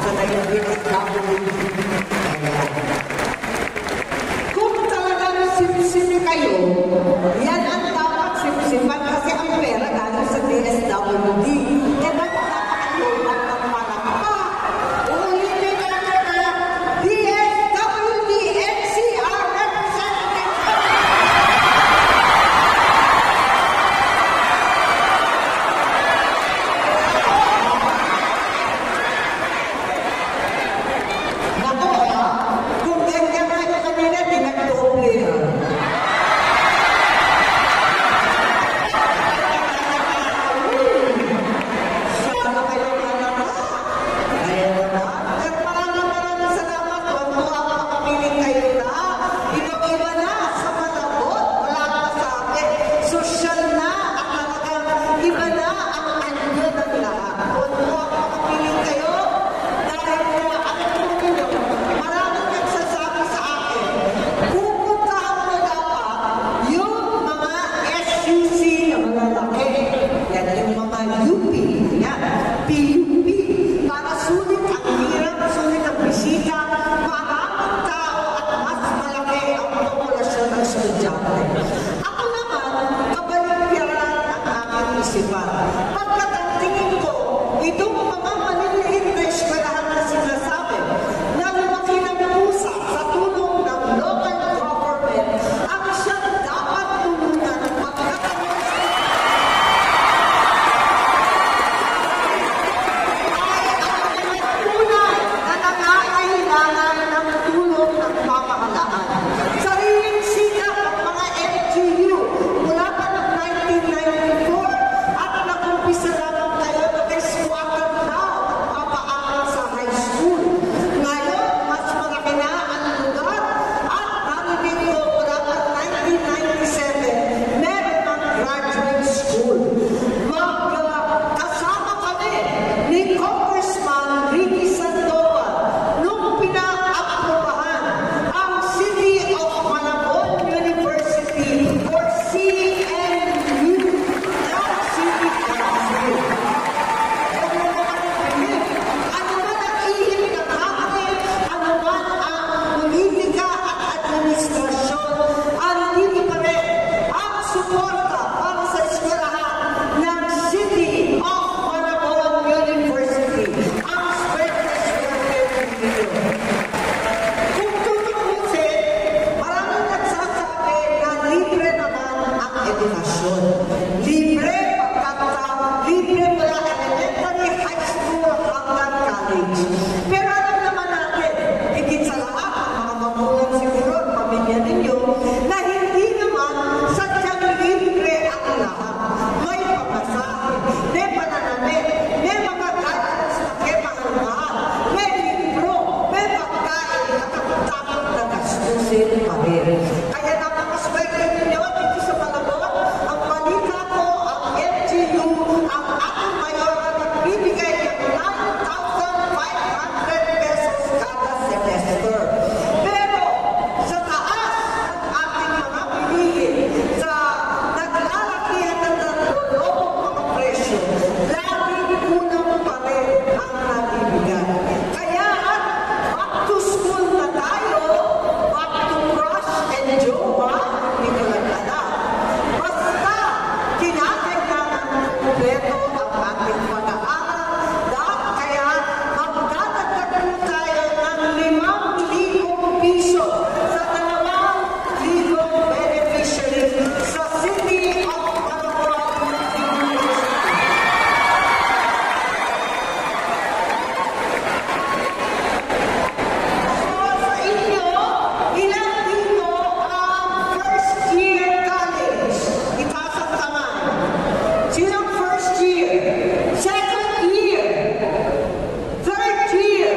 sa DSWD. Kung talagang sipsipin kayo, yan ang dapat sipsipan kasi ang pera galing sa DSWD. Kaya napakaliwan ng malakapa. Uulitin natin na DSWD NCR representative. Nako, kung ganyan kayo kanina, dinagdoble ha. Sana kayo kanana. Ayaw na. At maraming salamat. Tuwa pa kapiling kayo na. Iba-iba na sa malabot. Wala pa sa akin. Social na. At talagang iba na ang anyo ng lahat. Tuwa pa kapiling kayo. Dahil na ang tuloy. Maraming nagsasabi sa akin. Pupuntahan mo dapat yung mga SUC na mga laki. Yan yung mga UP. Yan. PUP. Para sulit ang hirap, sulit ang bisita. Maraming tao at mas malaki ang populasyon ng estudyante. Ako naman, kabaligyaran ang aking isipan. Pagkat ang tingin ko, itong mga maliliit na eskwelahan na sinasabi na lumaki ng pusa sa tulong ng local government ang siyang dapat tulunan pagkatapos tunay na nangangailangan ng tulong ng pamahalaan. Sariling sikap ng mga LGU mula pa ng 1994 at nakumpisa lamang tayo mag-squatter now at papaaral sa high school. Ngayon, mas malaki na ang lugar at narinig ko mula pa 1997 meron ng graduate school. Kasama kami ni Congressman Ricky Sandoval nung pina-aprobahan ang City of Malabon University or CMU. Ano man ang ihip ng hangin, ano man ang politika at administrasyon, andito pa rin ang suporta para sa eskwelahan ng City of Malabon University. Ang kung tutuusin, maraming nagsasabi na libre naman ang edukasyon. Libre libre mula elementary, high school, hanggang college. Pero alam naman natin, higit sa lahat, ang mga magulang siguro, pamilya ninyo, na hindi naman sadyang libre ang lahat. May pamasahe, may pananamit, may mga gadgets na kemahal-mahal, may libro, may pagkain, at ang dapat na gastusin pa rin. Kaya napakaswerte ninyo dito sa Malabon. Ang balita ko, ang LGU, ang ating mayor na nagbibigay ng 9,500 pesos kada semester. Pero sa taas ng ating mga bilihin, sa naglalakihan ng naglulobong mga presyo, laging unang pa rin ang nabibigay. Kaya back to school na tayo, back to crush and jowa, hindi ko lang alam. Basta, kinakailangan ng kumpleto ang ating pag-aaral. Kaya, magdadagdag po tayo ng 5,000 piso sa 2,000 beneficiaries sa City of Malabon University. So, sa inyo, ilan dito ang first year college? Itaas ang kamay. Sino ang first year? Second year? Third year?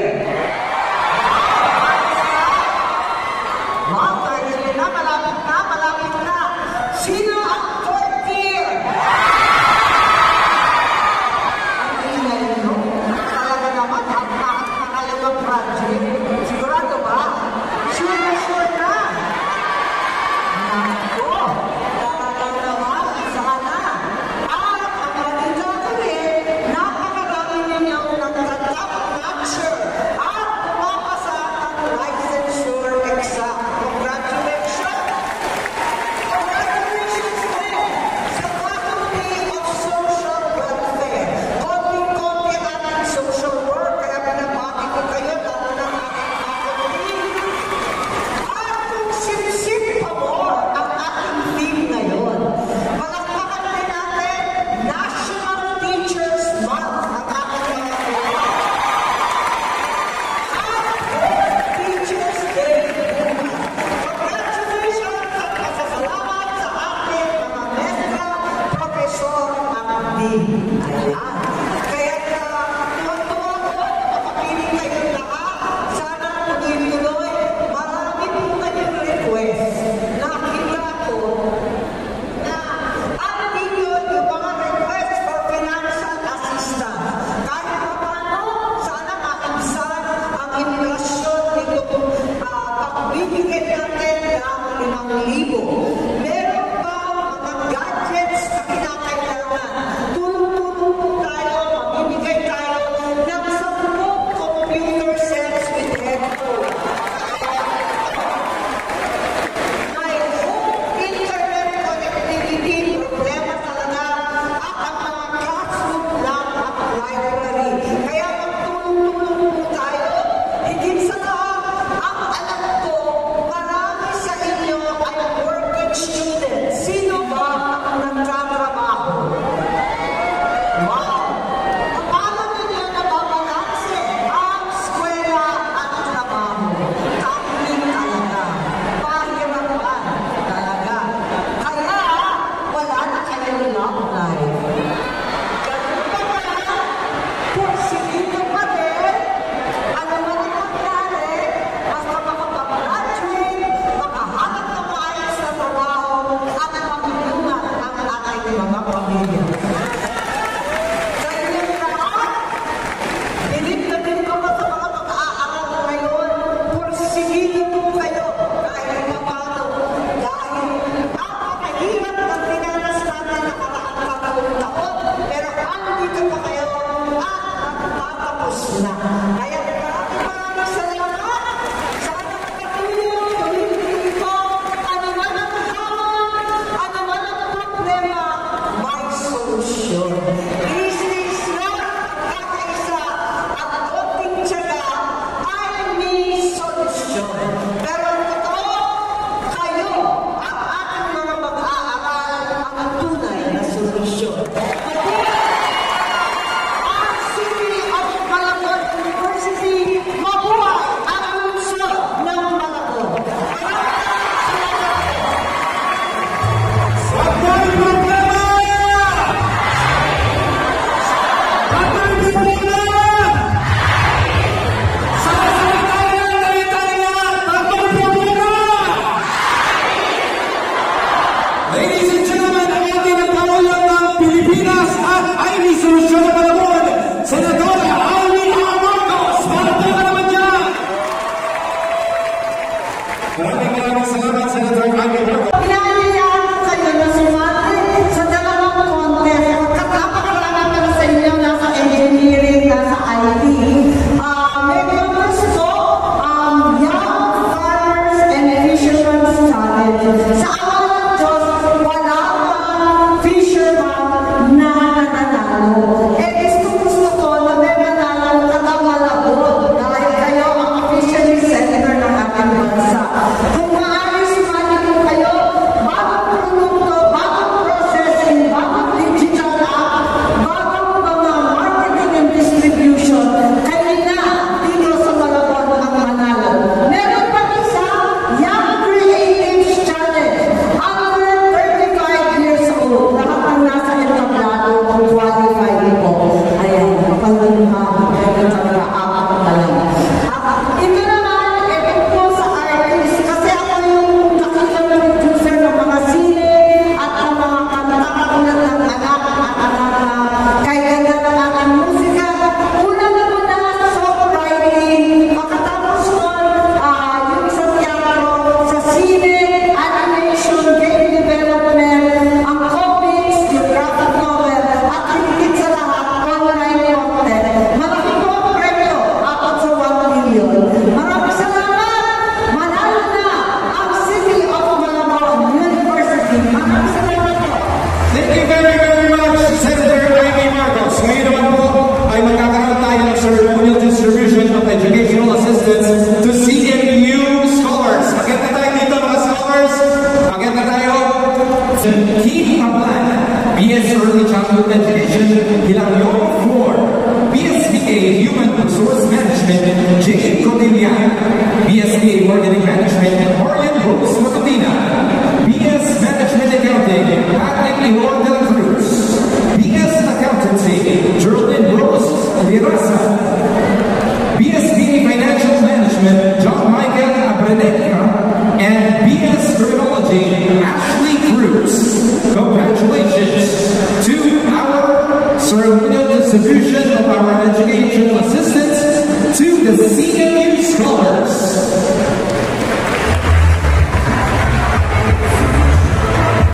Third year na, malapit na, malapit na. Sino ang fourth year? Ang ingay nyo. Talaga naman, hagpahat na kayo ng project. Sigurado ba? Sure na. Ako, talaga naman, sana. At ang maging gagawin, napakarami ninyo ng top-notcher yun. Maraming salamat! Manalo na ang City of Malabon University. Maraming salamat po. Thank you very, very much, Senator Amy Marcos. Ngayon naman po ay magkakaroon tayo ng ceremonial distribution of educational assistance to CMU scholars. Agad na tayo dito mga scholars. Agad na tayo. Keith Kaplan, BS Early Childhood Education, Hilario 4, BSBA Human Resource Management, Jake Cordilla, BSBA Marketing Management, Marian Rose Matutina, BS Management Accounting, Patrick Ihor de la Cruz, BS Accountancy, Geraldine Rose Lirasa, BSBA Financial Management, John Michael Abredeca, and BS Criminology, Ashley Cruz. Congratulations to our ceremonial distribution of our educational assistance to the CMU scholars.